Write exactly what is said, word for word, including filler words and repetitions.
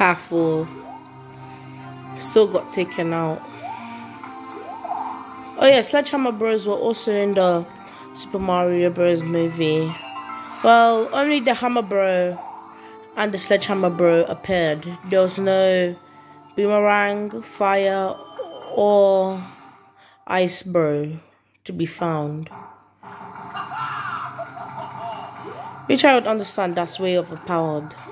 powerful still got taken out. Oh yeah, Sledgehammer Bros were also in the Super Mario Bros movie. Well, only the Hammer Bro and the Sledgehammer Bro appeared. There was no Boomerang, Fire, or Ice Bro to be found. Which I would understand, that's way overpowered.